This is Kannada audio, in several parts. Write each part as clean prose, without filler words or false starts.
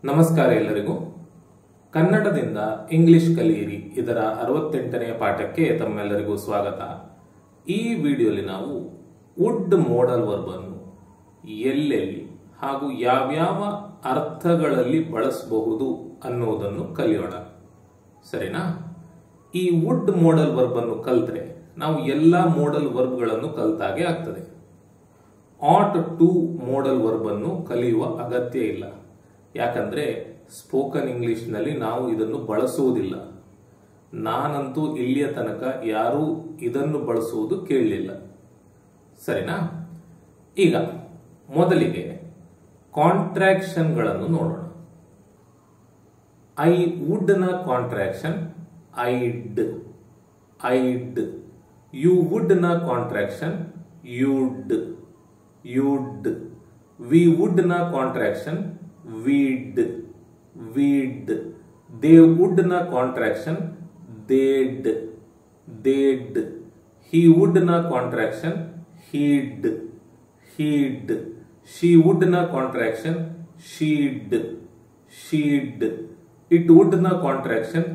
ನಮಸ್ಕಾರ ಎಲ್ಲರಿಗೂ. ಕನ್ನಡದಿಂದ ಇಂಗ್ಲಿಷ್ ಕಲಿಯಿರಿ ಇದರ 68ನೇ ಪಾಠಕ್ಕೆ ತಮ್ಮೆಲ್ಲರಿಗೂ ಸ್ವಾಗತ. ಈ ವಿಡಿಯೋಲಿ ನಾವು ವುಡ್ ಮೋಡಲ್ ವರ್ಬ್ ಅನ್ನು ಎಲ್ಲೆಲ್ಲಿ ಹಾಗೂ ಯಾವ್ಯಾವ ಅರ್ಥಗಳಲ್ಲಿ ಬಳಸಬಹುದು ಅನ್ನೋದನ್ನು ಕಲಿಯೋಣ. ಸರಿನಾ? ಈ ವುಡ್ ಮೋಡಲ್ ವರ್ಬ್ ಅನ್ನು ಕಲ್ತ್ರೆ ನಾವು ಎಲ್ಲಾ ಮೋಡಲ್ ವರ್ಬ್ಗಳನ್ನು ಕಲ್ತಾಗೆ ಆಗ್ತದೆ. ಆಟ್ ಟು ಮೋಡಲ್ ವರ್ಬ್ ಅನ್ನು ಕಲಿಯುವ ಅಗತ್ಯ ಇಲ್ಲ. ಯಾಕಂದ್ರೆ ಸ್ಪೋಕನ್ ಇಂಗ್ಲಿಷ್ ನಲ್ಲಿ ನಾವು ಇದನ್ನು ಬಳಸುವುದಿಲ್ಲ. ನಾನಂತೂ ಇಲ್ಲಿಯ ತನಕ ಯಾರೂ ಇದನ್ನು ಬಳಸುವುದು ಕೇಳಲಿಲ್ಲ. ಸರಿನಾ? ಈಗ ಮೊದಲಿಗೆ ಕಾಂಟ್ರಾಕ್ಷನ್ ಗಳನ್ನು ನೋಡೋಣ. ಐ ವುಡ್ ನ ಕಾಂಟ್ರಾಕ್ಷನ್ ಐಡ್. ಯು ವುಡ್ ನ ಕಾಂಟ್ರಾಕ್ಷನ್ ಯುಡ್. ವಿ ವುಡ್ ನ contraction weed. They would na contraction they'd. He would na contraction he'd. She would na contraction she'd. It would na contraction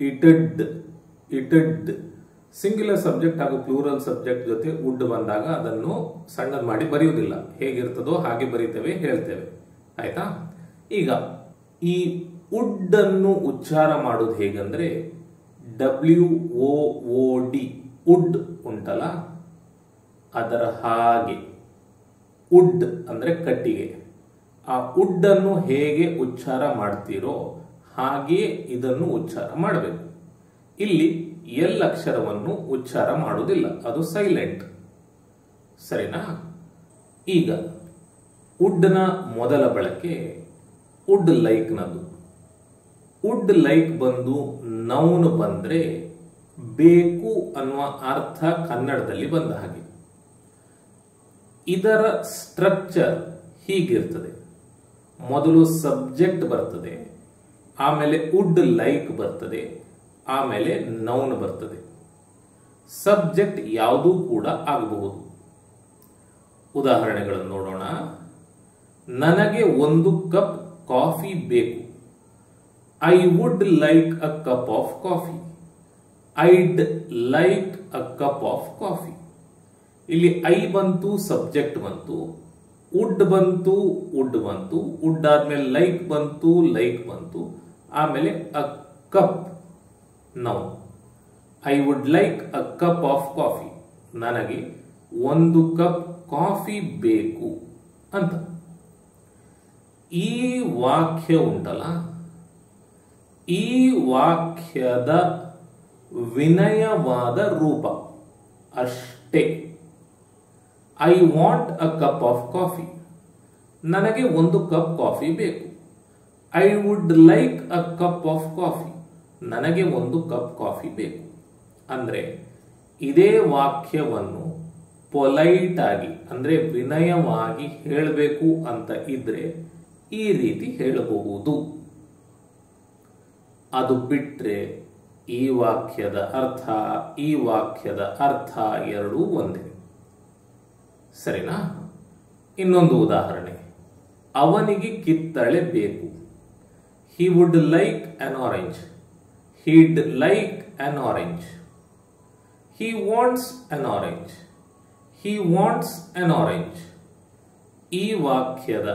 it'd. Singular subject ಹಾಗೂ ಪ್ಲೂರಲ್ ಸಬ್ಜೆಕ್ಟ್ ಜೊತೆ ವುಡ್ ಬಂದಾಗ ಅದನ್ನು ಸಣ್ಣದ್ ಮಾಡಿ ಬರೆಯುವುದಿಲ್ಲ. ಹೇಗಿರ್ತದೋ ಹಾಗೆ ಬರೀತೇವೆ, ಹೇಳ್ತೇವೆ. ಆಯ್ತಾ? ಈಗ ಈ ವುಡ್ ಅನ್ನು ಉಚ್ಚಾರ ಮಾಡುವುದು ಹೇಗಂದ್ರೆ WOOD ವುಡ್ ಉಂಟಲ್ಲ, ಅದರ ಹಾಗೆ ವುಡ್ ಅಂದ್ರೆ ಕಟ್ಟಿಗೆ. ಆ ವುಡ್ ಅನ್ನು ಹೇಗೆ ಉಚ್ಚಾರ ಮಾಡ್ತೀರೋ ಹಾಗೆಯೇ ಇದನ್ನು ಉಚ್ಚಾರ ಮಾಡಬೇಕು. ಇಲ್ಲಿ ಎಲ್ ಅಕ್ಷರವನ್ನು ಉಚ್ಚಾರ ಮಾಡುವುದಿಲ್ಲ, ಅದು ಸೈಲೆಂಟ್. ಸರಿನಾ? ಈಗ ವುಡ್ ನ ಮೊದಲ ಬಳಕೆ ವುಡ್ ಲೈಕ್ ನದು. ವುಡ್ ಲೈಕ್ ಬಂದು ನೌನ್ ಬಂದ್ರೆ ಬೇಕು ಅನ್ನುವ ಅರ್ಥ ಕನ್ನಡದಲ್ಲಿ ಬಂದ ಹಾಗೆ. ಇದರ ಸ್ಟ್ರಕ್ಚರ್ ಹೀಗಿರ್ತದೆ. ಮೊದಲು ಸಬ್ಜೆಕ್ಟ್ ಬರ್ತದೆ, ಆಮೇಲೆ ವುಡ್ ಲೈಕ್ ಬರ್ತದೆ, ಆಮೇಲೆ ನೌನ್ ಬರ್ತದೆ. ಸಬ್ಜೆಕ್ಟ್ ಯಾವುದೂ ಕೂಡ ಆಗಬಹುದು. ಉದಾಹರಣೆಗಳನ್ನು ನೋಡೋಣ. ನನಗೆ ಒಂದು ಕಪ್ ಕಾಫಿ ಬೇಕು. I would like a cup of coffee. I'd like a cup of coffee. ಇಲ್ಲಿ ಐ ಬಂತು, ಸಬ್ಜೆಕ್ಟ್ ಬಂತು, ವುಡ್ ಬಂತು, ವುಡ್ ಆದ್ಮೇಲೆ ಲೈಕ್ ಬಂತು, ಆಮೇಲೆ a cup noun. I would like a cup of coffee. ನನಗೆ ಒಂದು ಕಪ್ ಕಾಫಿ ಬೇಕು ಅಂತ. ಈ ವಾಕ್ಯ ಉಂಟಲ್ಲ, ಈ ವಾಕ್ಯದ ವಿನಯವಾದ ರೂಪ ಅಷ್ಟೇ. I want a cup of coffee. ನನಗೆ ಒಂದು ಕಪ್ ಕಾಫಿ ಬೇಕು. I would like a cup of coffee. ನನಗೆ ಒಂದು ಕಪ್ ಕಾಫಿ ಬೇಕು. ಅಂದ್ರೆ ಇದೇ ವಾಕ್ಯವನ್ನು ಪೊಲೈಟ್ ಆಗಿ ಅಂದ್ರೆ ವಿನಯವಾಗಿ ಹೇಳಬೇಕು ಅಂತ ಇದ್ರೆ ಈ ರೀತಿ ಹೇಳಬಹುದು. ಅದು ಬಿಟ್ರೆ ಈ ವಾಕ್ಯದ ಅರ್ಥ ಎರಡೂ ಒಂದೇ. ಸರಿನಾ? ಇನ್ನೊಂದು ಉದಾಹರಣೆ. ಅವನಿಗೆ ಕಿತ್ತಳೆ ಬೇಕು. He would like an orange. He'd like an orange. He wants an orange. He wants an orange. ಈ ವಾಕ್ಯದ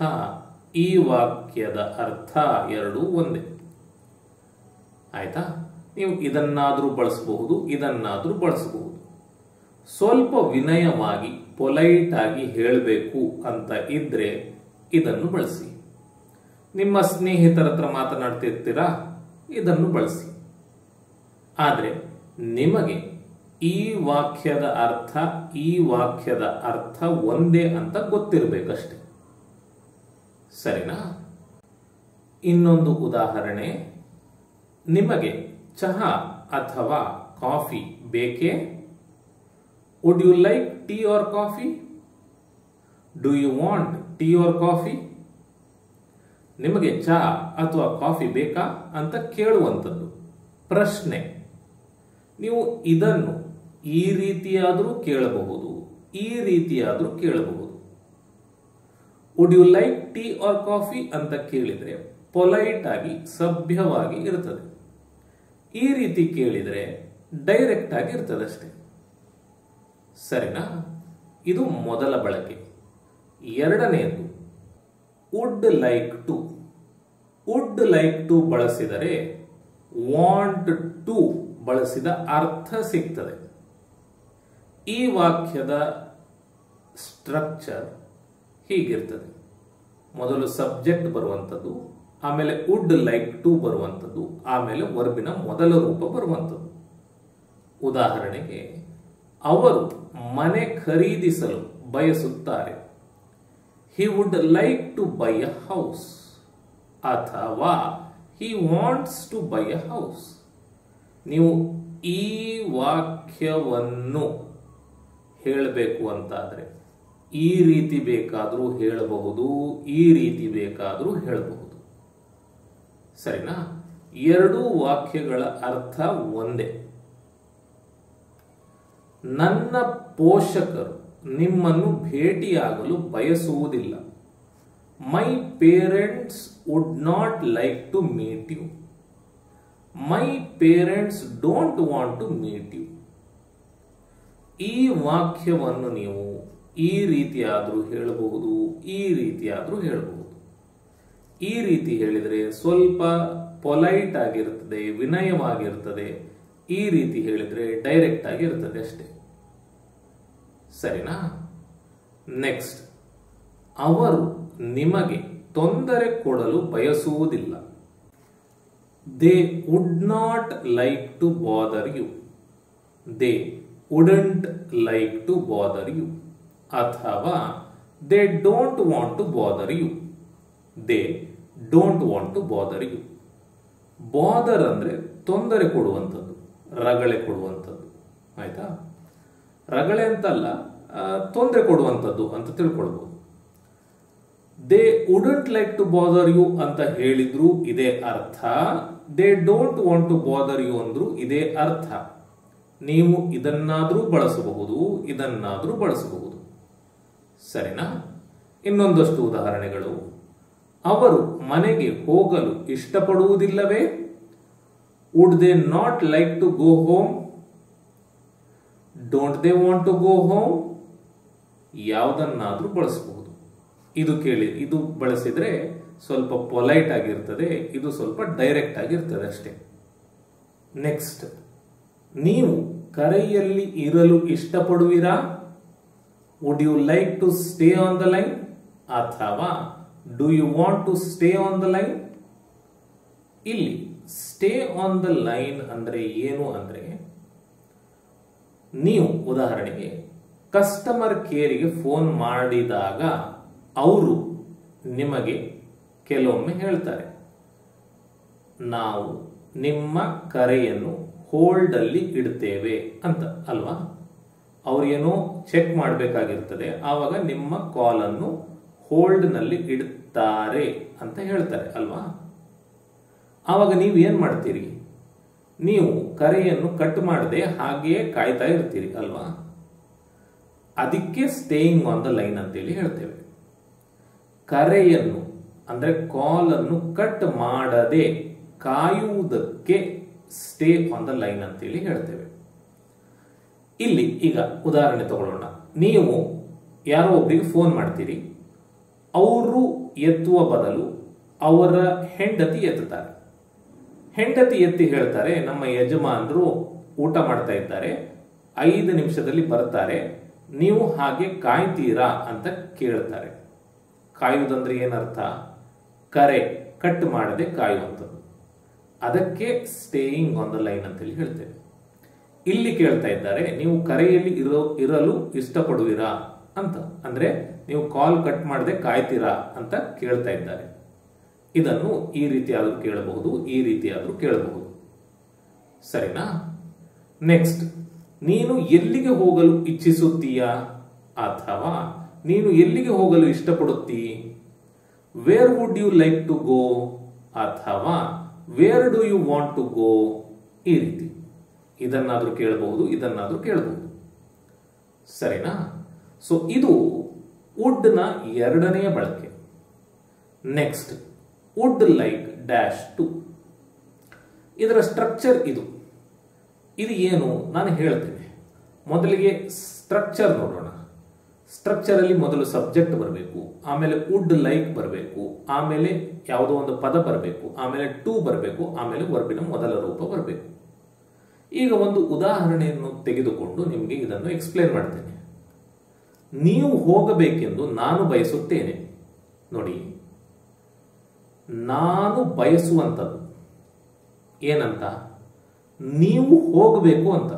ಅರ್ಥ ಎರಡೂ ಒಂದೇ. ಆಯ್ತಾ? ನೀವು ಇದನ್ನಾದ್ರೂ ಬಳಸಬಹುದು. ಸ್ವಲ್ಪ ವಿನಯವಾಗಿ ಪೊಲೈಟ್ ಆಗಿ ಹೇಳಬೇಕು ಅಂತ ಇದ್ರೆ ಇದನ್ನು ಬಳಸಿ. ನಿಮ್ಮ ಸ್ನೇಹಿತರ ಹತ್ರ ಮಾತನಾಡ್ತಿರ್ತೀರಾ, ಇದನ್ನು ಬಳಸಿ. ಆದ್ರೆ ನಿಮಗೆ ಈ ವಾಕ್ಯದ ಅರ್ಥ ಒಂದೇ ಅಂತ ಗೊತ್ತಿರಬೇಕಷ್ಟೆ. ಸರಿನಾ? ಇನ್ನೊಂದು ಉದಾಹರಣೆ. ನಿಮಗೆ ಚಹಾ ಅಥವಾ ಕಾಫಿ ಬೇಕೇ? Would you like tea or coffee? Do you want tea or coffee? ನಿಮಗೆ ಚಹಾ ಅಥವಾ ಕಾಫಿ ಬೇಕಾ ಅಂತ ಕೇಳುವಂಥದ್ದು ಪ್ರಶ್ನೆ. ನೀವು ಇದನ್ನು ಈ ರೀತಿಯಾದರೂ ಕೇಳಬಹುದು, ಈ ರೀತಿಯಾದರೂ ಕೇಳಬಹುದು. Would you like tea or coffee ಅಂತ ಕೇಳಿದ್ರೆ ಪೊಲೈಟ್ ಆಗಿ ಸಭ್ಯವಾಗಿ ಇರ್ತದೆ. ಈ ರೀತಿ ಕೇಳಿದರೆ ಡೈರೆಕ್ಟ್ ಆಗಿ ಇರ್ತದೆ ಅಷ್ಟೇ. ಸರಿನಾ? ಇದು ಮೊದಲ ಬಳಕೆ. ಎರಡನೆಯದು would like to. Would like to ಬಳಸಿದರೆ ವಾಂಟ್ ಟು ಬಳಸಿದ ಅರ್ಥ ಸಿಗ್ತದೆ. ಈ ವಾಕ್ಯದ ಸ್ಟ್ರಕ್ಚರ್ ಹೀಗಿರ್ತದೆ. ಮೊದಲು ಸಬ್ಜೆಕ್ಟ್ ಬರುವಂಥದ್ದು, ಆಮೇಲೆ ವುಡ್ ಲೈಕ್ ಟು ಬರುವಂಥದ್ದು, ಆಮೇಲೆ ವರ್ಬಿನ ಮೊದಲ ರೂಪ ಬರುವಂಥದ್ದು. ಉದಾಹರಣೆಗೆ, ಅವರು ಮನೆ ಖರೀದಿಸಲು ಬಯಸುತ್ತಾರೆ. He would like to buy a house. ಅಥವಾ he wants to buy a house. ನೀವು ಈ ವಾಕ್ಯವನ್ನು ಹೇಳಬೇಕು ಅಂತಾದರೆ ಈ ರೀತಿ ಬೇಕಾದರೂ ಹೇಳಬಹುದು, ಈ ರೀತಿ ಬೇಕಾದರೂ ಹೇಳಬಹುದು. ಸರಿನಾ? ಎರಡೂ ವಾಕ್ಯಗಳ ಅರ್ಥ ಒಂದೇ. ನನ್ನ ಪೋಷಕರು ನಿಮ್ಮನ್ನು ಭೇಟಿಯಾಗಲು ಬಯಸುವುದಿಲ್ಲ. My parents would not like to meet you. My parents don't want to meet you. ಈ ವಾಕ್ಯವನ್ನು ನೀವು ಈ ರೀತಿಯಾದರೂ ಹೇಳಬಹುದು, ಈ ರೀತಿಯಾದರೂ ಹೇಳಬಹುದು. ಈ ರೀತಿ ಹೇಳಿದರೆ ಸ್ವಲ್ಪ ಪೊಲೈಟ್ ಆಗಿರ್ತದೆ, ವಿನಯವಾಗಿರ್ತದೆ. ಈ ರೀತಿ ಹೇಳಿದರೆ ಡೈರೆಕ್ಟ್ ಆಗಿರ್ತದೆ ಅಷ್ಟೇ. ಸರಿನಾ? ನೆಕ್ಸ್ಟ್, ಅವರು ನಿಮಗೆ ತೊಂದರೆ ಕೊಡಲು ಬಯಸುವುದಿಲ್ಲ. They would not like to bother you. They wouldn't like to bother you. ಅಥವಾ they don't want to bother you. They don't want to bother you. Bother ಅಂದ್ರೆ ತೊಂದರೆ ಕೊಡುವಂಥದ್ದು, ರಗಳೆ ಕೊಡುವಂಥದ್ದು. ಆಯ್ತಾ? ರಗಳೆ ಅಂತಲ್ಲ, ತೊಂದರೆ ಕೊಡುವಂಥದ್ದು ಅಂತ ತಿಳ್ಕೊಳ್ಬಹುದು. They wouldn't like to bother you ಅಂತ ಹೇಳಿದ್ರು ಇದೇ ಅರ್ಥ. They don't want to bother you ಅಂದ್ರು ಇದೇ ಅರ್ಥ. ನೀವು ಇದನ್ನಾದ್ರೂ ಬಳಸಬಹುದು, ಇದನ್ನಾದ್ರೂ ಬಳಸಬಹುದು. ಸರಿನಾ? ಇನ್ನೊಂದಷ್ಟು ಉದಾಹರಣೆಗಳು. ಅವರು ಮನೆಗೆ ಹೋಗಲು ಇಷ್ಟಪಡುವುದಿಲ್ಲವೇ? Would they not like to go home? Don't they want to go home? ಯಾವುದನ್ನಾದ್ರೂ ಬಳಸಬಹುದು. ಇದು ಬಳಸಿದ್ರೆ ಸ್ವಲ್ಪ ಪೊಲೈಟ್ ಆಗಿರ್ತದೆ, ಇದು ಸ್ವಲ್ಪ ಡೈರೆಕ್ಟ್ ಆಗಿರ್ತದೆ ಅಷ್ಟೇ. ನೆಕ್ಸ್ಟ್, ನೀವು ಕರೆಯಲ್ಲಿ ಇರಲು ಇಷ್ಟಪಡುವಿರಾ? Would you like to stay on the line? ಅಥವಾ do you want to stay on the line? ಇಲ್ಲಿ ಸ್ಟೇ ಆನ್ ದ ಲೈನ್ ಅಂದ್ರೆ ಏನು ಅಂದ್ರೆ, ನೀವು ಉದಾಹರಣೆಗೆ ಕಸ್ಟಮರ್ ಕೇರಿಗೆ ಫೋನ್ ಮಾಡಿದಾಗ ಅವರು ನಿಮಗೆ ಕೆಲವೊಮ್ಮೆ ಹೇಳ್ತಾರೆ, ನಾವು ನಿಮ್ಮ ಕರೆಯನ್ನು ಹೋಲ್ಡ್ ಅಲ್ಲಿ ಇಡ್ತೇವೆ ಅಂತ ಅಲ್ವಾ? ಅವ್ರೇನೋ ಚೆಕ್ ಮಾಡಬೇಕಾಗಿರ್ತದೆ, ಆವಾಗ ನಿಮ್ಮ ಕಾಲ್ ಅನ್ನು ಹೋಲ್ಡ್ ನಲ್ಲಿ ಇಡುತ್ತಾರೆ ಅಂತ ಹೇಳ್ತಾರೆ ಅಲ್ವಾ? ಆವಾಗ ನೀವು ಏನ್ ಮಾಡ್ತೀರಿ? ನೀವು ಕರೆಯನ್ನು ಕಟ್ ಮಾಡದೆ ಹಾಗೆಯೇ ಕಾಯ್ತಾ ಇರ್ತೀರಿ ಅಲ್ವಾ? ಅದಕ್ಕೆ ಸ್ಟೇಯಿಂಗ್ ಆನ್ ದ ಲೈನ್ ಅಂತೇಳಿ ಹೇಳ್ತೇವೆ. ಕರೆಯನ್ನು ಅಂದ್ರೆ ಕಾಲ್ ಅನ್ನು ಕಟ್ ಮಾಡದೆ ಕಾಯುವುದಕ್ಕೆ ಸ್ಟೇ ಆನ್ ದ ಲೈನ್ ಅಂತೇಳಿ ಹೇಳ್ತೇವೆ. ಇಲ್ಲಿ ಈಗ ಉದಾಹರಣೆ ತಗೊಳ್ಳೋಣ. ನೀವು ಯಾರೋ ಒಬ್ಬರಿಗೆ ಫೋನ್ ಮಾಡ್ತೀರಿ, ಅವರು ಎತ್ತುವ ಬದಲು ಅವರ ಹೆಂಡತಿ ಎತ್ತುತ್ತಾರೆ. ಹೆಂಡತಿ ಎತ್ತಿ ಹೇಳ್ತಾರೆ, ನಮ್ಮ ಯಜಮಾನರು ಊಟ ಮಾಡ್ತಾ ಇದ್ದಾರೆ, 5 ನಿಮಿಷದಲ್ಲಿ ಬರ್ತಾರೆ, ನೀವು ಹಾಗೆ ಕಾಯ್ತೀರಾ ಅಂತ ಕೇಳ್ತಾರೆ. ಕಾಯುವುದಂದ್ರೆ ಏನರ್ಥ? ಕರೆ ಕಟ್ ಮಾಡದೆ ಕಾಯುವಂಥದ್ದು. ಅದಕ್ಕೆ ಸ್ಟೇಯಿಂಗ್ ಆನ್ ದ ಲೈನ್ ಅಂತೇಳಿ ಹೇಳ್ತೇವೆ. ಇಲ್ಲಿ ಕೇಳ್ತಾ ಇದ್ದಾರೆ, ನೀವು ಕರೆಯಲ್ಲಿ ಇರಲು ಇಷ್ಟಪಡುವಿರಾ ಅಂತ. ಅಂದ್ರೆ ನೀವು ಕಾಲ್ ಕಟ್ ಮಾಡದೆ ಕಾಯ್ತೀರಾ ಅಂತ ಕೇಳ್ತಾ ಇದ್ದಾರೆ. ಇದನ್ನು ಈ ರೀತಿಯಾದ್ರೂ ಕೇಳಬಹುದು, ಈ ರೀತಿಯಾದ್ರೂ ಕೇಳಬಹುದು. ಸರಿನಾ? ನೆಕ್ಸ್ಟ್, ನೀನು ಎಲ್ಲಿಗೆ ಹೋಗಲು ಇಚ್ಛಿಸುತ್ತೀಯಾ? ಅಥವಾ ನೀನು ಎಲ್ಲಿಗೆ ಹೋಗಲು ಇಷ್ಟಪಡುತ್ತೀ? Where would you like to go? ಅಥವಾ where do you want to go? ಈ ರೀತಿ ಇದನ್ನಾದ್ರೂ ಕೇಳಬಹುದು, ಇದನ್ನಾದ್ರೂ ಕೇಳಬಹುದು. ಸರಿನಾ? ಸೊ ಇದು ವುಡ್ ನ ಎರಡನೆಯ ಬಳಕೆ. Next, would like dash to. ಇದರ ಸ್ಟ್ರಕ್ಚರ್ ಇದು ಏನು ನಾನು ಹೇಳ್ತೇನೆ. ಮೊದಲಿಗೆ ಸ್ಟ್ರಕ್ಚರ್ ನೋಡೋಣ. ಸ್ಟ್ರಕ್ಚರ್ ಅಲ್ಲಿ ಮೊದಲು ಸಬ್ಜೆಕ್ಟ್ ಬರಬೇಕು, ಆಮೇಲೆ ವುಡ್ ಲೈಕ್ ಬರಬೇಕು, ಆಮೇಲೆ ಯಾವುದೋ ಒಂದು ಪದ ಬರಬೇಕು, ಆಮೇಲೆ ಟು ಬರಬೇಕು, ಆಮೇಲೆ ವರ್ಬಿನ ಮೊದಲ ರೂಪ ಬರಬೇಕು. ಈಗ ಒಂದು ಉದಾಹರಣೆಯನ್ನು ತೆಗೆದುಕೊಂಡು ನಿಮಗೆ ಇದನ್ನು ಎಕ್ಸ್ಪ್ಲೇನ್ ಮಾಡ್ತೇನೆ. ನೀವು ಹೋಗಬೇಕೆಂದು ನಾನು ಬಯಸುತ್ತೇನೆ. ನೋಡಿ, ನಾನು ಬಯಸುವಂಥದ್ದು ಏನಂತ? ನೀವು ಹೋಗಬೇಕು ಅಂತ,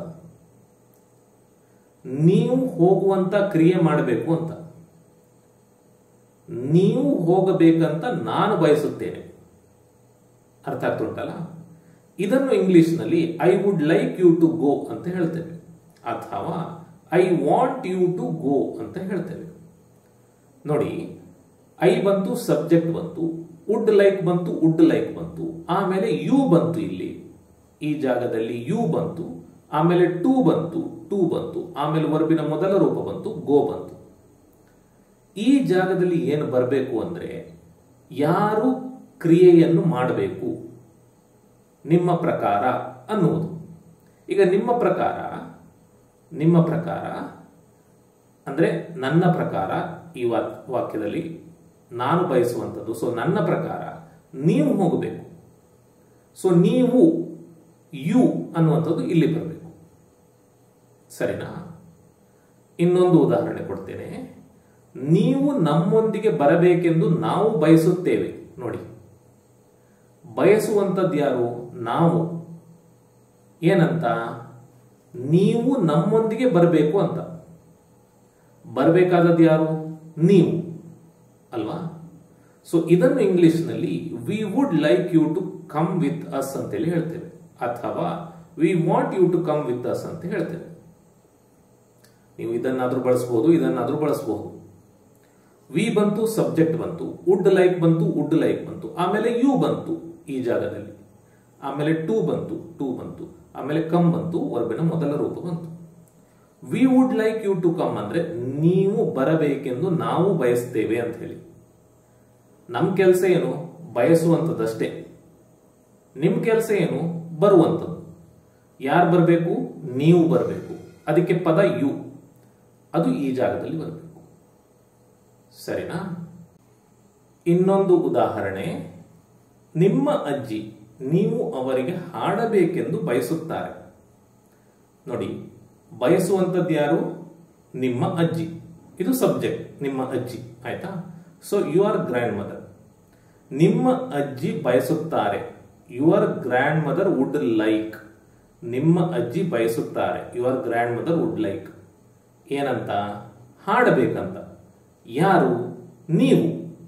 ನೀವು ಹೋಗುವಂತ ಕ್ರಿಯೆ ಮಾಡಬೇಕು ಅಂತ. ನೀವು ಹೋಗಬೇಕಂತ ನಾನು ಬಯಸುತ್ತೇನೆ. ಅರ್ಥ ಆಗ್ತುಂಟಲ್ಲ? ಇದನ್ನು ಇಂಗ್ಲಿಷ್ ನಲ್ಲಿ I would like you to go ಅಂತ ಹೇಳ್ತೇವೆ, ಅಥವಾ I want you to go ಅಂತ ಹೇಳ್ತೇವೆ. ನೋಡಿ, ಐ ಬಂತು, ಸಬ್ಜೆಕ್ಟ್ ಬಂತು, ವುಡ್ ಲೈಕ್ ಬಂತು, ವುಡ್ ಲೈಕ್ ಬಂತು, ಆಮೇಲೆ ಯು ಬಂತು. ಇಲ್ಲಿ ಈ ಜಾಗದಲ್ಲಿ ಯು ಬಂತು, ಆಮೇಲೆ ಟು ಬಂತು, ಆಮೇಲೆ ವರ್ಬಿನ ಮೊದಲ ರೂಪ ಬಂತು, ಗೋ ಬಂತು. ಈ ಜಾಗದಲ್ಲಿ ಏನು ಬರಬೇಕು ಅಂದ್ರೆ, ಯಾರು ಕ್ರಿಯೆಯನ್ನು ಮಾಡಬೇಕು ನಿಮ್ಮ ಪ್ರಕಾರ ಅನ್ನುವುದು. ಈಗ ನಿಮ್ಮ ಪ್ರಕಾರ ಅಂದ್ರೆ ನನ್ನ ಪ್ರಕಾರ, ಈ ವಾಕ್ಯದಲ್ಲಿ ನಾನು ಬಯಸುವಂಥದ್ದು. ಸೊ ನನ್ನ ಪ್ರಕಾರ ನೀವು ಹೋಗಬೇಕು. ಸೊ ನೀವು, ಯು ಅನ್ನುವಂಥದ್ದು ಇಲ್ಲಿ ಬರಬೇಕು. ಸರಿನಾ? ಇನ್ನೊಂದು ಉದಾಹರಣೆ ಕೊಡ್ತೇನೆ. ನೀವು ನಮ್ಮೊಂದಿಗೆ ಬರಬೇಕೆಂದು ನಾವು ಬಯಸುತ್ತೇವೆ. ನೋಡಿ, ಬಯಸುವಂಥದ್ದು ಯಾರು? ನಾವು. ಏನಂತ? ನೀವು ನಮ್ಮೊಂದಿಗೆ ಬರಬೇಕು ಅಂತ. ಬರಬೇಕಾದದ್ದು ಯಾರು? ನೀವು ಅಲ್ವಾ? ಸೊ ಇದನ್ನು ಇಂಗ್ಲಿಷ್ ನಲ್ಲಿ we would like you to come with us ಅಂತೇಳಿ ಹೇಳ್ತೇವೆ, ಅಥವಾ we want you to come with us ಅಂತ ಹೇಳ್ತೇವೆ. ನೀವು ಇದನ್ನಾದ್ರೂ ಬಳಸಬಹುದು, ಇದನ್ನಾದ್ರೂ ಬಳಸಬಹುದು. ವಿ ಬಂತು, ಸಬ್ಜೆಕ್ಟ್ ಬಂತು, ವುಡ್ ಲೈಕ್ ಬಂತು, ಆಮೇಲೆ ಯು ಬಂತು ಈ ಜಾಗದಲ್ಲಿ, ಆಮೇಲೆ ಟು ಬಂತು, ಆಮೇಲೆ ಕಮ್ ಬಂತು, ವರ್ಬಿನ ಮೊದಲ ರೂಪ ಬಂತು. We would like you to come ಅಂದ್ರೆ ನೀವು ಬರಬೇಕೆಂದು ನಾವು ಬಯಸ್ತೇವೆ ಅಂತ ಹೇಳಿ. ನಮ್ ಕೆಲಸ ಏನು? ಬಯಸುವಂಥದ್ದಷ್ಟೇ. ನಿಮ್ ಕೆಲಸ ಏನು? ಬರುವಂಥದ್ದು. ಯಾರು ಬರಬೇಕು? ನೀವು ಬರಬೇಕು. ಅದಕ್ಕೆ ಪದ ಯು, ಅದು ಈ ಜಾಗದಲ್ಲಿ ಬರಬೇಕು. ಸರಿನಾ? ಇನ್ನೊಂದು ಉದಾಹರಣೆ. ನಿಮ್ಮ ಅಜ್ಜಿ ನೀವು ಅವರಿಗೆ ಹಾಡಬೇಕೆಂದು ಬಯಸುತ್ತಾರೆ. ನೋಡಿ, ಬಯಸುವಂಥದ್ದು ಯಾರು? ನಿಮ್ಮ ಅಜ್ಜಿ. ಇದು ಸಬ್ಜೆಕ್ಟ್, ನಿಮ್ಮ ಅಜ್ಜಿ. ಆಯ್ತಾ? So your grandmother. ನಿಮ್ಮ ಅಜ್ಜಿ ಬಯಸುತ್ತಾರೆ. Your grandmother would like. ನಿಮ್ಮ ಅಜ್ಜಿ ಬಯಸುತ್ತಾರೆ. Your grandmother would like. ಏನಂತ? ಹಾಡಬೇಕಂತ. ಯಾರು? ನೀವು.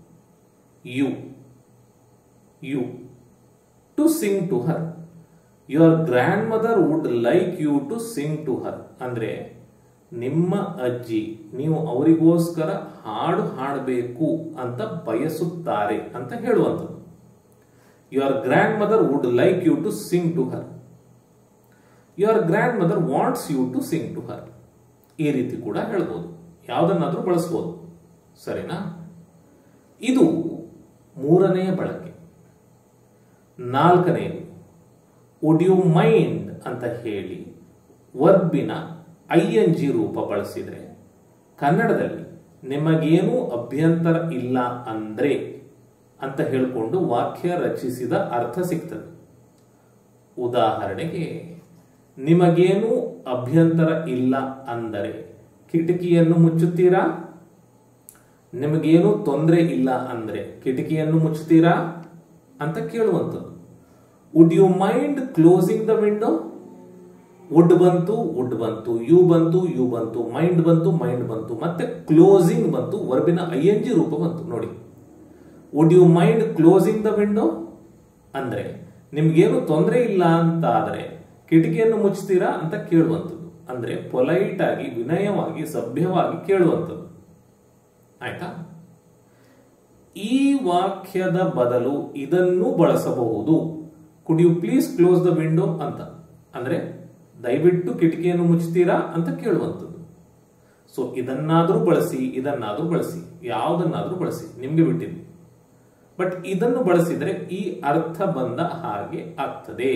You to sing to her. Your grandmother would like you to sing to her ಅಂದ್ರೆ ನಿಮ್ಮ ಅಜ್ಜಿ ನೀವು ಅವರಿಗೋಸ್ಕರ ಹಾಡು ಹಾಡಬೇಕು ಅಂತ ಬಯಸುತ್ತಾರೆ ಅಂತ ಹೇಳುವಂಥದ್ದು. Your grandmother would like you to sing to her. Your grandmother wants you to sing to her. ಈ ರೀತಿ ಕೂಡ ಹೇಳ್ಬೋದು, ಯಾವುದನ್ನಾದ್ರೂ ಬಳಸ್ಬೋದು. ಸರಿನಾ? ಇದು ಮೂರನೆಯ ಬಳಕೆ. ನಾಲ್ಕನೆಯದು, ವುಡ್ ಯು ಮೈಂಡ್ ಅಂತ ಹೇಳಿ ವರ್ಬಿನ ING ರೂಪ ಬಳಸಿದ್ರೆ ಕನ್ನಡದಲ್ಲಿ ನಿಮಗೇನೂ ಅಭ್ಯಂತರ ಇಲ್ಲ ಅಂದ್ರೆ ಅಂತ ಹೇಳಿಕೊಂಡು ವಾಕ್ಯ ರಚಿಸಿದ ಅರ್ಥ ಸಿಗ್ತದೆ. ಉದಾಹರಣೆಗೆ, ನಿಮಗೇನೂ ಅಭ್ಯಂತರ ಇಲ್ಲ ಅಂದರೆ ಕಿಟಕಿಯನ್ನು ಮುಚ್ಚುತ್ತೀರಾ? ನಿಮಗೇನು ತೊಂದರೆ ಇಲ್ಲ ಅಂದ್ರೆ ಕಿಟಕಿಯನ್ನು ಮುಚ್ಚುತ್ತೀರಾ ಅಂತ ಕೇಳುವಂಥದ್ದು. Would you mind closing the window? Would ಬಂತು, ಯು ಬಂತು, ಮೈಂಡ್ ಬಂತು, ಮತ್ತೆ ಕ್ಲೋಸಿಂಗ್ ಬಂತು, ವರ್ಬಿನ ING ರೂಪ ಬಂತು. ನೋಡಿ, would you mind closing the window ಅಂದ್ರೆ ನಿಮ್ಗೇನು ತೊಂದರೆ ಇಲ್ಲ ಅಂತ ಆದ್ರೆ ಕಿಟಕಿಯನ್ನು ಮುಚ್ತೀರಾ ಅಂತ ಕೇಳುವಂಥದ್ದು. ಅಂದ್ರೆ ಪೊಲೈಟ್ ಆಗಿ, ವಿನಯವಾಗಿ, ಸಭ್ಯವಾಗಿ ಕೇಳುವಂಥದ್ದು. ಆಯ್ತಾ? ಈ ವಾಕ್ಯದ ಬದಲು ಇದನ್ನು ಬಳಸಬಹುದು. Could you please close the window ಅಂತ ಅಂದ್ರೆ ದಯವಿಟ್ಟು ಕಿಟಕಿಯನ್ನು ಮುಚ್ತೀರಾ ಅಂತ ಕೇಳುವಂಥದ್ದು. ಸೊ ಇದನ್ನಾದ್ರೂ ಬಳಸಿ, ಇದನ್ನಾದ್ರೂ ಬಳಸಿ, ಯಾವುದನ್ನಾದ್ರೂ ಬಳಸಿ, ನಿಮ್ಗೆ ಬಿಟ್ಟಿದ್ದು. ಬಟ್ ಇದನ್ನು ಬಳಸಿದರೆ ಈ ಅರ್ಥ ಬಂದ ಹಾಗೆ ಆಗ್ತದೆ.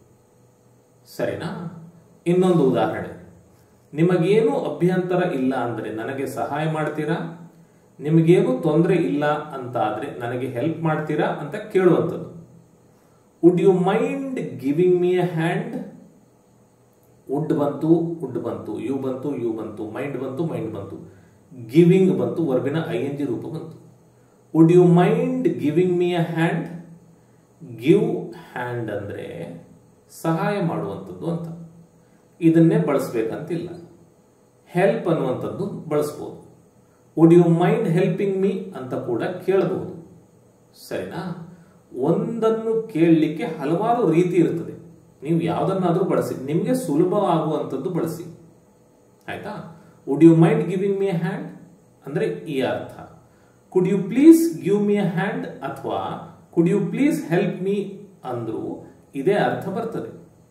ಸರಿನಾ? ಇನ್ನೊಂದು ಉದಾಹರಣೆ, ನಿಮಗೇನು ಅಭ್ಯಂತರ ಇಲ್ಲ ಅಂದ್ರೆ ನನಗೆ ಸಹಾಯ ಮಾಡ್ತೀರಾ, ನಿಮಗೇನು ತೊಂದರೆ ಇಲ್ಲ ಅಂತ ಆದ್ರೆ ನನಗೆ ಹೆಲ್ಪ್ ಮಾಡ್ತೀರಾ ಅಂತ ಕೇಳುವಂಥದ್ದು. Would you mind giving me a hand? Would ಬಂತು, ವುಡ್ ಬಂತು, ಯು ಬಂತು, ಯು ಬಂತು, ಮೈಂಡ್ ಬಂತು, ಮೈಂಡ್ ಬಂತು, ಗಿವಿಂಗ್ ಬಂತು, ವರ್ಬಿನ ING ರೂಪ ಬಂತು. Would you mind giving me a hand? Give hand ಅಂದ್ರೆ ಸಹಾಯ ಮಾಡುವಂಥದ್ದು ಅಂತ. ಇದನ್ನೇ ಬಳಸಬೇಕಂತಿಲ್ಲ. ಹೆಲ್ಪ್ ಅನ್ನುವಂಥದ್ದು ಬಳಸಬಹುದು. Would you mind helping me ಅಂತ ಕೂಡ ಕೇಳಬಹುದು. ಸರಿನಾ? ಒಂದನ್ನು ಕೇಳಲಿಕ್ಕೆ ಹಲವಾರು ರೀತಿ ಇರ್ತದೆ. ನೀವು ಯಾವುದನ್ನಾದ್ರೂ ಬಳಸಿ, ನಿಮಗೆ ಸುಲಭವಾಗುವಂಥದ್ದು ಬಳಸಿ. ಆಯ್ತಾ? Would you mind giving me a hand ಅಂದ್ರೆ ಈ ಅರ್ಥ. Could you please give me a hand ಅಥವಾ could you please help me ಅಂದ್ರೂ ಇದೇ ಅರ್ಥ ಬರ್ತದೆ.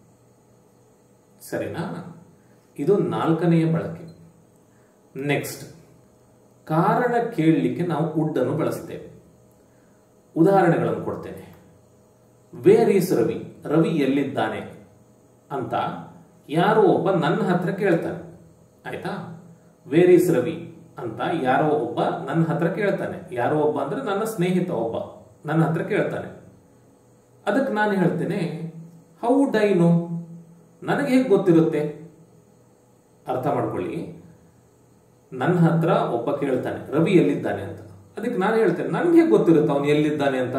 ಸರಿನಾ? ಇದು 4ನೆಯ ಬಳಕೆ. ನೆಕ್ಸ್ಟ್, ಕಾರಣ ಕೇಳಲಿಕ್ಕೆ ನಾವು ವುಡ್ ಅನ್ನು ಬಳಸ್ತೇವೆ. ಉದಾಹರಣೆಗಳನ್ನು ಕೊಡ್ತೇನೆ. Where is Ravi? ರವಿ ಎಲ್ಲಿದ್ದಾನೆ ಅಂತ ಯಾರೋ ಒಬ್ಬ ನನ್ನ ಹತ್ರ ಕೇಳ್ತಾನೆ. ಆಯ್ತಾ? ವೇರ್ ಈಸ್ ರವಿ ಅಂತ ಯಾರೋ ಒಬ್ಬ ನನ್ನ ಹತ್ರ ಕೇಳ್ತಾನೆ. ಯಾರೋ ಒಬ್ಬ ಅಂದ್ರೆ ನನ್ನ ಸ್ನೇಹಿತ ಒಬ್ಬ ನನ್ನ ಹತ್ರ ಕೇಳ್ತಾನೆ. ಅದಕ್ಕೆ ನಾನು ಹೇಳ್ತೇನೆ, ಹೌ ವುಡ್ ಐ ನೋ? ನನಗೆ ಹೇಗೆ ಗೊತ್ತಿರುತ್ತೆ? ಅರ್ಥ ಮಾಡ್ಕೊಳ್ಳಿ. ನನ್ನ ಹತ್ರ ಒಬ್ಬ ಕೇಳ್ತಾನೆ ರವಿ ಎಲ್ಲಿದ್ದಾನೆ ಅಂತ. ಅದಕ್ಕೆ ನಾನು ಹೇಳ್ತೇನೆ, ನನ್ಗೆ ಹೇಗೆ ಗೊತ್ತಿರುತ್ತೆ ಅವನು ಎಲ್ಲಿದ್ದಾನೆ ಅಂತ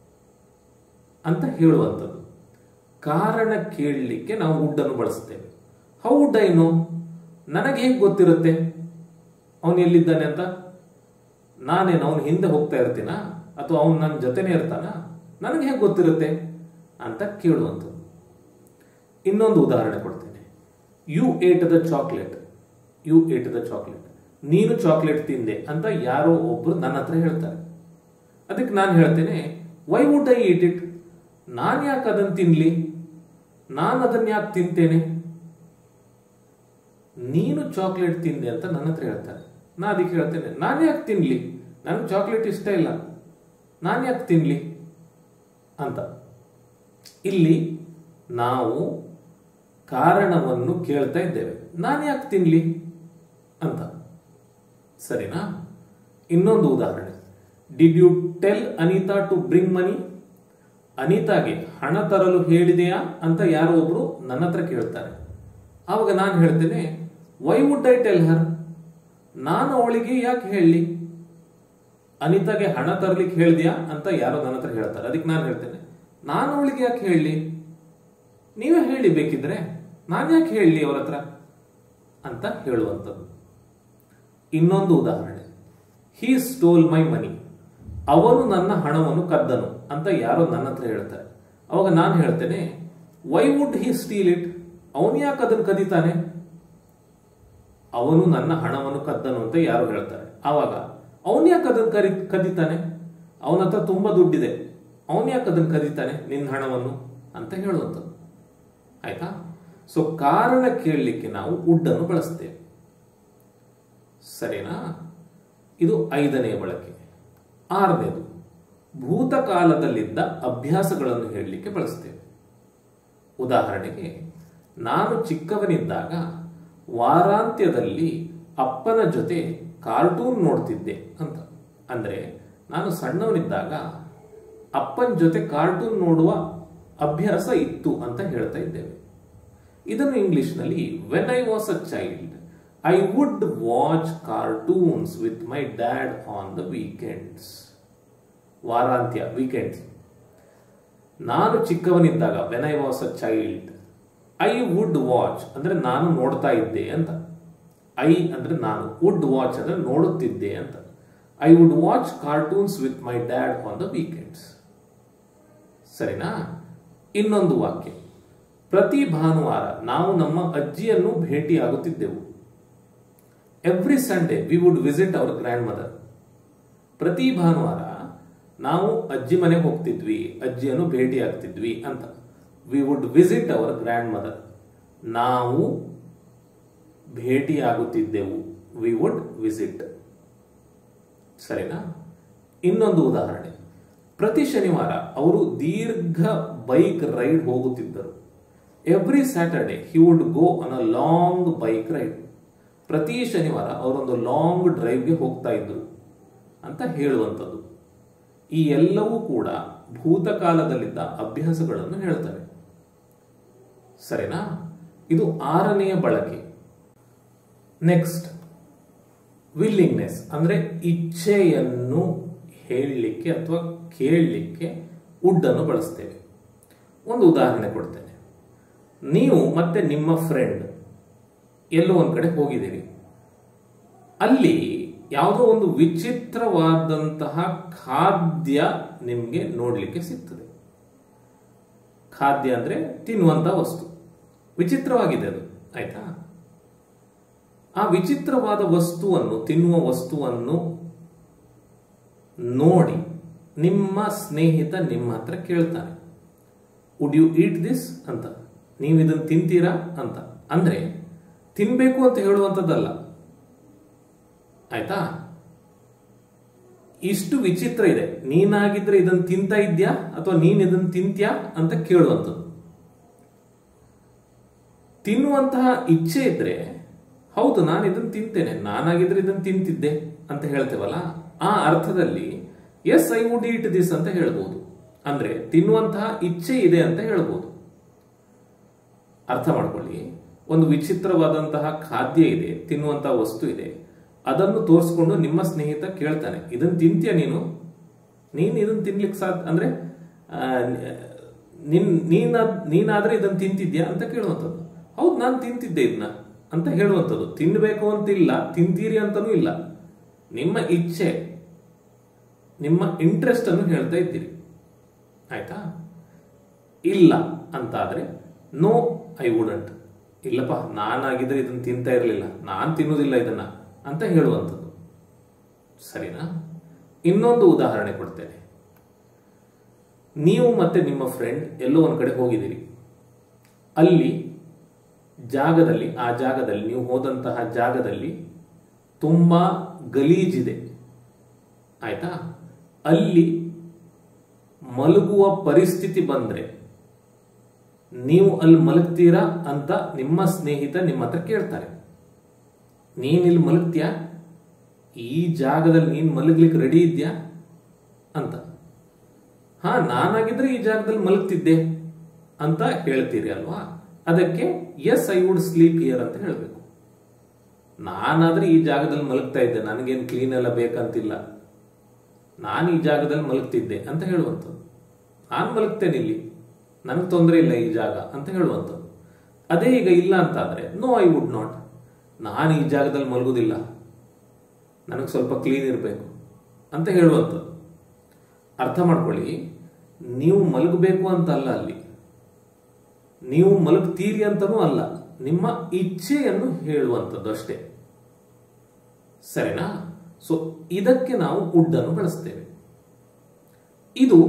ಅಂತ ಹೇಳುವಂಥದ್ದು. ಕಾರಣ ಕೇಳಲಿಕ್ಕೆ ನಾವು ವುಡ್ ಅನ್ನು ಬಳಸ್ತೇವೆ. How would I know? ನನಗೆ ಹೇಗೆ ಗೊತ್ತಿರುತ್ತೆ ಅವನು ಎಲ್ಲಿದ್ದಾನೆ ಅಂತ? ನಾನೇನು ಅವನು ಹಿಂದೆ ಹೋಗ್ತಾ ಇರ್ತೀನ ಅಥವಾ ಅವನು ನನ್ನ ಜೊತೆನೇ ಇರ್ತಾನ? ನನಗೆ ಹೇಗೆ ಗೊತ್ತಿರುತ್ತೆ ಅಂತ ಕೇಳುವಂಥದ್ದು. ಇನ್ನೊಂದು ಉದಾಹರಣೆ ಕೊಡ್ತೇನೆ. You ate the chocolate. You ate the chocolate. ನೀನು ಚಾಕ್ಲೇಟ್ ತಿಂದೆ ಅಂತ ಯಾರೋ ಒಬ್ರು ನನ್ನ ಹತ್ರ ಹೇಳ್ತಾರೆ. ಅದಕ್ಕೆ ನಾನು ಹೇಳ್ತೇನೆ, why would I eat it? ನಾನು ಯಾಕೆ ಅದನ್ನು ತಿನ್ಲಿ? ನಾನು ಅದನ್ನು ಯಾಕೆ ತಿಂತೇನೆ? ನೀನು ಚಾಕ್ಲೇಟ್ ತಿಂದೆ ಅಂತ ನನ್ನ ಹತ್ರ ಹೇಳ್ತಾರೆ. ನಾ ಅದಕ್ಕೆ ಹೇಳ್ತೇನೆ, ನಾನು ಯಾಕೆ ತಿನ್ಲಿ? ನನಗೆ ಚಾಕ್ಲೇಟ್ ಇಷ್ಟ ಇಲ್ಲ, ನಾನು ಯಾಕೆ ತಿನ್ಲಿ ಅಂತ. ಇಲ್ಲಿ ನಾವು ಕಾರಣವನ್ನು ಕೇಳ್ತಾ ಇದ್ದೇವೆ, ನಾನು ಯಾಕೆ ತಿನ್ಲಿ ಅಂತ. ಸರಿನಾ? ಇನ್ನೊಂದು ಉದಾಹರಣೆ. Did you tell Anita to bring money? ಅನಿತಾಗೆ ಹಣ ತರಲು ಹೇಳಿದೆಯಾ ಅಂತ ಯಾರೋ ಒಬ್ರು ನನ್ನ ಹತ್ರ ಕೇಳ್ತಾರೆ. ಆವಾಗ ನಾನು ಹೇಳ್ತೇನೆ, why would I tell her? ನಾನು ಅವಳಿಗೆ ಯಾಕೆ ಹೇಳಲಿ? ಅನಿತಾಗೆ ಹಣ ತರಲಿಕ್ಕೆ ಹೇಳಿದ್ಯಾ ಅಂತ ಯಾರೋ ನನ್ನ ಹತ್ರ ಹೇಳ್ತಾರೆ. ಅದಕ್ಕೆ ನಾನು ಹೇಳ್ತೇನೆ, ನಾನು ಅವಳಿಗೆ ಯಾಕೆ ಹೇಳಲಿ? ನೀವೇ ಹೇಳಿ ಬೇಕಿದ್ರೆ, ನಾನು ಯಾಕೆ ಹೇಳಲಿ ಅವರ ಹತ್ರ ಅಂತ ಹೇಳುವಂಥದ್ದು. ಇನ್ನೊಂದು ಉದಾಹರಣೆ. He stole my money. ಅವನು ನನ್ನ ಹಣವನ್ನು ಕದ್ದನು ಅಂತ ಯಾರೋ ನನ್ನ ಹತ್ರ ಹೇಳ್ತಾರೆ. ಅವಾಗ ನಾನು ಹೇಳ್ತೇನೆ, why would he steal it? ಅವನು ಯಾಕೆ ಅದನ್ನು ಕದೀತಾನೆ? ಅವನು ನನ್ನ ಹಣವನ್ನು ಕದ್ದನು ಅಂತ ಯಾರು ಹೇಳ್ತಾರೆ. ಆವಾಗ ಅವನು ಯಾಕೆ ಅದನ್ನು ಕದೀತಾನೆ? ಅವನ ಹತ್ರ ತುಂಬಾ ದುಡ್ಡಿದೆ, ಅವನು ಯಾಕೆ ಅದನ್ನು ಕದೀತಾನೆ ನಿನ್ನ ಹಣವನ್ನು ಅಂತ ಹೇಳುವಂಥದ್ದು. ಆಯ್ತಾ? ಸೊ ಕಾರಣ ಕೇಳಲಿಕ್ಕೆ ನಾವು ವುಡ್ ಅನ್ನು ಬಳಸ್ತೇವೆ. ಸರಿನಾ? ಇದು 5ನೆಯ ಬಳಕೆ. 6ನೇದು, ಭೂತಕಾಲದಲ್ಲಿದ್ದ ಅಭ್ಯಾಸಗಳನ್ನು ಹೇಳಲಿಕ್ಕೆ ಬಳಸ್ತೇವೆ. ಉದಾಹರಣೆಗೆ, ನಾನು ಚಿಕ್ಕವನಿದ್ದಾಗ ವಾರಾಂತ್ಯದಲ್ಲಿ ಅಪ್ಪನ ಜೊತೆ ಕಾರ್ಟೂನ್ ನೋಡ್ತಿದ್ದೆ ಅಂತ. ಅಂದ್ರೆ ನಾನು ಸಣ್ಣವನಿದ್ದಾಗ ಅಪ್ಪನ ಜೊತೆ ಕಾರ್ಟೂನ್ ನೋಡುವ ಅಭ್ಯಾಸ ಇತ್ತು ಅಂತ ಹೇಳ್ತಾ ಇದ್ದೇವೆ. ಇದನ್ನು ಇಂಗ್ಲಿಷ್ನಲ್ಲಿ when I was a child I would watch cartoons with my dad on the weekends. ವಾರಾಂತ್ಯ, ವೀಕೆಂಡ್ಸ್. ನಾನು ಚಿಕ್ಕವನಿದ್ದಾಗ when I was a child I would watch ಅಂದ್ರೆ ನಾನು ನೋಡ್ತಾ ಇದ್ದೆ ಅಂತ. ಐ ಅಂದ್ರೆ ನಾನು, ವುಡ್ ವಾಚ್ ಅಂದ್ರೆ ನೋಡುತ್ತಿದ್ದೆ ಅಂತ. I would watch cartoons with my dad on the weekends. ಸರಿನಾ? ಇನ್ನೊಂದು ವಾಕ್ಯ. ಪ್ರತಿ ಭಾನುವಾರ ನಾವು ನಮ್ಮ ಅಜ್ಜಿಯನ್ನು ಭೇಟಿಯಾಗುತ್ತಿದ್ದೆವು. Every Sunday we would visit our grandmother. ಪ್ರತಿ ಭಾನುವಾರ ನಾವು ಅಜ್ಜಿ ಮನೆಗೆ ಹೋಗ್ತಿದ್ವಿ, ಅಜ್ಜಿಯನ್ನು ಭೇಟಿ ಆಗ್ತಿದ್ವಿ ಅಂತ. We would visit our grandmother. ನಾವು ಭೇಟಿಯಾಗುತ್ತಿದ್ದೆವು, ವಿ ವುಡ್ ವಿಸಿಟ್. ಸರಿನಾ? ಇನ್ನೊಂದು ಉದಾಹರಣೆ. ಪ್ರತಿ ಶನಿವಾರ ಅವರು ದೀರ್ಘ ಬೈಕ್ ರೈಡ್ ಹೋಗುತ್ತಿದ್ದರು. Every Saturday he would go on a long bike ride. ಪ್ರತಿ ಶನಿವಾರ ಅವರೊಂದು ಲಾಂಗ್ ಡ್ರೈವ್ಗೆ ಹೋಗ್ತಾ ಇದ್ರು ಅಂತ ಹೇಳುವಂಥದ್ದು. ಈ ಎಲ್ಲವೂ ಕೂಡ ಭೂತಕಾಲದಲ್ಲಿದ್ದ ಅಭ್ಯಾಸಗಳನ್ನು ಹೇಳ್ತವೆ. ಸರಿನಾ? ಇದು 6ನೆಯ ಬಳಕೆ. ನೆಕ್ಸ್ಟ್, ವಿಲ್ಲಿಂಗ್ನೆಸ್ ಅಂದ್ರೆ ಇಚ್ಛೆಯನ್ನು ಹೇಳಲಿಕ್ಕೆ ಅಥವಾ ಕೇಳಲಿಕ್ಕೆ ವುಡ್ ಅನ್ನು ಬಳಸ್ತೇವೆ. ಒಂದು ಉದಾಹರಣೆ ಕೊಡ್ತೇನೆ. ನೀವು ಮತ್ತೆ ನಿಮ್ಮ ಫ್ರೆಂಡ್ ಎಲ್ಲೋ ಒಂದ್ ಕಡೆ ಹೋಗಿದ್ದೀರಿ. ಅಲ್ಲಿ ಯಾವುದೋ ಒಂದು ವಿಚಿತ್ರವಾದಂತಹ ಖಾದ್ಯ ನಿಮಗೆ ನೋಡ್ಲಿಕ್ಕೆ ಸಿಗ್ತದೆ. ಖಾದ್ಯ ಅಂದ್ರೆ ತಿನ್ನುವಂತಹ ವಸ್ತು. ವಿಚಿತ್ರವಾಗಿದೆ ಅದು, ಆಯ್ತಾ? ಆ ವಿಚಿತ್ರವಾದ ವಸ್ತುವನ್ನು, ತಿನ್ನುವ ವಸ್ತುವನ್ನು ನೋಡಿ ನಿಮ್ಮ ಸ್ನೇಹಿತ ನಿಮ್ಮ ಹತ್ರ ಕೇಳ್ತಾನೆ, ವುಡ್ ಯು ಈಟ್ ದಿಸ್ ಅಂತ. ನೀವು ಇದನ್ನು ತಿಂತೀರಾ ಅಂತ. ಅಂದ್ರೆ ತಿನ್ಬೇಕು ಅಂತ ಹೇಳುವಂಥದ್ದಲ್ಲ, ಆಯ್ತಾ? ಇಷ್ಟು ವಿಚಿತ್ರ ಇದೆ. ನೀನಾಗಿದ್ರೆ ಇದನ್ನು ತಿಂತಾ ಇದ್ಯಾ ಅಥವಾ ನೀನ್ ಇದನ್ನು ತಿಂತ್ಯಾ ಅಂತ ಕೇಳುವಂಥದ್ದು. ತಿನ್ನುವಂತಹ ಇಚ್ಛೆ ಇದ್ರೆ ಹೌದು ನಾನು ಇದನ್ನು ತಿಂತೇನೆ, ನಾನಾಗಿದ್ರೆ ಇದನ್ನು ತಿಂತಿದ್ದೆ ಅಂತ ಹೇಳ್ತೇವಲ್ಲ, ಆ ಅರ್ಥದಲ್ಲಿ as I would eat this ಅಂತ ಹೇಳ್ಬೋದು. ಅಂದ್ರೆ ತಿನ್ನುವಂತಹ ಇಚ್ಛೆ ಇದೆ ಅಂತ ಹೇಳ್ಬೋದು. ಅರ್ಥ ಮಾಡ್ಕೊಳ್ಳಿ. ಒಂದು ವಿಚಿತ್ರವಾದಂತಹ ಖಾದ್ಯ ಇದೆ, ತಿನ್ನುವಂತಹ ವಸ್ತು ಇದೆ, ಅದನ್ನು ತೋರಿಸ್ಕೊಂಡು ನಿಮ್ಮ ಸ್ನೇಹಿತ ಕೇಳ್ತಾನೆ, ಇದನ್ನು ತಿಂತೀಯ ನೀನು ಇದನ್ನು ತಿನ್ಲಿಕ್ಕೆ ಸಾಧ್ಯ ಅಂದ್ರೆ ನೀನಾದ್ರೆ ಇದನ್ನು ತಿಂತಿದ್ಯಾ ಅಂತ ಕೇಳುವಂಥದ್ದು. ಹೌದು ನಾನು ತಿಂತಿದ್ದೆ ಇದನ್ನ ಅಂತ ಹೇಳುವಂಥದ್ದು. ತಿನ್ಬೇಕು ಅಂತಿಲ್ಲ, ತಿಂತೀರಿ ಅಂತನೂ ಇಲ್ಲ. ನಿಮ್ಮ ಇಚ್ಛೆ, ನಿಮ್ಮ ಇಂಟ್ರೆಸ್ಟ್ ಅನ್ನು ಹೇಳ್ತಾ ಇದ್ದೀರಿ, ಆಯ್ತಾ? ಇಲ್ಲ ಅಂತಾದ್ರೆ ನೋ ಐ ವುಡಂಟ್. ಇಲ್ಲಪ್ಪ ನಾನಾಗಿದ್ರೆ ಇದನ್ನು ತಿಂತಾ ಇರಲಿಲ್ಲ, ನಾನು ತಿನ್ನುವುದಿಲ್ಲ ಇದನ್ನ ಅಂತ ಹೇಳುವಂಥದ್ದು. ಸರಿನಾ? ಇನ್ನೊಂದು ಉದಾಹರಣೆ ಕೊಡ್ತೇನೆ. ನೀವು ಮತ್ತೆ ನಿಮ್ಮ ಫ್ರೆಂಡ್ ಎಲ್ಲೋ ಒಂದ್ ಕಡೆ ಹೋಗಿದ್ದೀರಿ. ಅಲ್ಲಿ ಆ ಜಾಗದಲ್ಲಿ ನೀವು ಹೋದಂತಹ ಜಾಗದಲ್ಲಿ ತುಂಬಾ ಗಲೀಜಿದೆ, ಆಯ್ತಾ? ಅಲ್ಲಿ ಮಲಗುವ ಪರಿಸ್ಥಿತಿ ಬಂದ್ರೆ ನೀವು ಅಲ್ಲಿ ಮಲಗ್ತೀರಾ ಅಂತ ನಿಮ್ಮ ಸ್ನೇಹಿತ ನಿಮ್ಮ ಹತ್ರ ಕೇಳ್ತಾರೆ. ನೀನಿಲ್ಲಿ ಮಲಗ್ತೀಯಾ, ಈ ಜಾಗದಲ್ಲಿ ನೀನ್ ಮಲಗ್ಲಿಕ್ಕೆ ರೆಡಿ ಇದ್ಯಾ ಅಂತ. ಹಾ, ನಾನಾಗಿದ್ರೆ ಈ ಜಾಗದಲ್ಲಿ ಮಲಗ್ತಿದ್ದೆ ಅಂತ ಹೇಳ್ತೀರಿ ಅಲ್ವಾ? ಅದಕ್ಕೆ as I would sleep here ಅಂತ ಹೇಳ್ಬೇಕು. ನಾನಾದ್ರೆ ಈ ಜಾಗದಲ್ಲಿ ಮಲಗ್ತಾ ಇದ್ದೆ, ನನಗೇನು ಕ್ಲೀನ್ ಎಲ್ಲ ಬೇಕಂತಿಲ್ಲ, ನಾನು ಈ ಜಾಗದಲ್ಲಿ ಮಲಗ್ತಿದ್ದೆ ಅಂತ ಹೇಳುವಂಥದ್ದು. ನಾನು ಮಲಗ್ತೇನೆ ಇಲ್ಲಿ, ನನಗೆ ತೊಂದರೆ ಇಲ್ಲ ಈ ಜಾಗ ಅಂತ ಹೇಳುವಂಥದ್ದು. ಅದೇ ಈಗ ಇಲ್ಲ ಅಂತಾದ್ರೆ ನೋ ಐ ವುಡ್ ನಾಟ್, ನಾನು ಈ ಜಾಗದಲ್ಲಿ ಮಲಗುದಿಲ್ಲ, ನನಗೆ ಸ್ವಲ್ಪ ಕ್ಲೀನ್ ಇರಬೇಕು ಅಂತ ಹೇಳುವಂಥದ್ದು. ಅರ್ಥ ಮಾಡ್ಕೊಳ್ಳಿ. ನೀವು ಮಲಗಬೇಕು ಅಂತ ಅಲ್ಲ, ಅಲ್ಲಿ ನೀವು ಮಲಗ್ತೀರಿ ಅಂತನೂ ಅಲ್ಲ, ನಿಮ್ಮ ಇಚ್ಛೆಯನ್ನು ಹೇಳುವಂಥದ್ದು ಅಷ್ಟೇ. ಸರಿನಾ? ಸೊ ಇದಕ್ಕೆ ನಾವು ವುಡ್ ಅನ್ನು ಬಳಸ್ತೇವೆ. ಇದು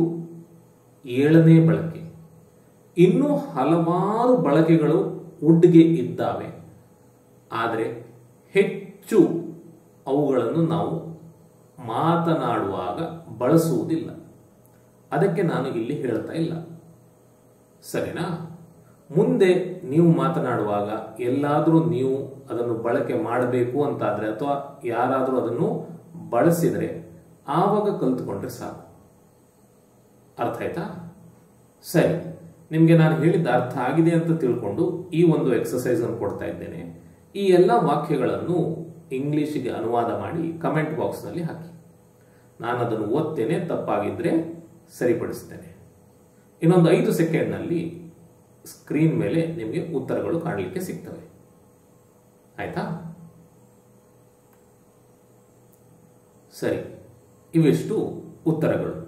7ನೇ ಬಳಕೆ. ಇನ್ನೂ ಹಲವಾರು ಬಳಕೆಗಳು ವುಡ್ಗೆ ಇದ್ದಾವೆ, ಆದರೆ ಹೆಚ್ಚು ಅವುಗಳನ್ನು ನಾವು ಮಾತನಾಡುವಾಗ ಬಳಸುವುದಿಲ್ಲ. ಅದಕ್ಕೆ ನಾನು ಇಲ್ಲಿ ಹೇಳ್ತಾ ಇಲ್ಲ. ಸರಿನಾ? ಮುಂದೆ ನೀವು ಮಾತನಾಡುವಾಗ ಎಲ್ಲಾದರೂ ನೀವು ಅದನ್ನು ಬಳಕೆ ಮಾಡಬೇಕು ಅಂತಾದ್ರೆ ಅಥವಾ ಯಾರಾದರೂ ಅದನ್ನು ಬಳಸಿದರೆ ಆವಾಗ ಕಲ್ತುಕೊಂಡ್ರೆ ಸಾಕು. ಅರ್ಥ ಆಯ್ತಾ? ಸರಿ, ನಿಮಗೆ ನಾನು ಹೇಳಿದ ಅರ್ಥ ಆಗಿದೆ ಅಂತ ತಿಳ್ಕೊಂಡು ಈ ಒಂದು ಎಕ್ಸರ್ಸೈಸ್ ಅನ್ನು ಕೊಡ್ತಾ ಇದ್ದೇನೆ. ಈ ಎಲ್ಲ ವಾಕ್ಯಗಳನ್ನು ಇಂಗ್ಲಿಷಿಗೆ ಅನುವಾದ ಮಾಡಿ ಕಮೆಂಟ್ ಬಾಕ್ಸ್ ನಲ್ಲಿ ಹಾಕಿ. ನಾನು ಅದನ್ನು ಓದ್ತೇನೆ, ತಪ್ಪಾಗಿದ್ರೆ ಸರಿಪಡಿಸ್ತೇನೆ. ಇನ್ನೊಂದು 5 ಸೆಕೆಂಡ್ನಲ್ಲಿ ಸ್ಕ್ರೀನ್ ಮೇಲೆ ನಿಮಗೆ ಉತ್ತರಗಳು ಕಾಣಲಿಕ್ಕೆ ಸಿಗ್ತವೆ. ಆಯ್ತಾ? ಸರಿ, ಇವಿಷ್ಟು ಉತ್ತರಗಳು.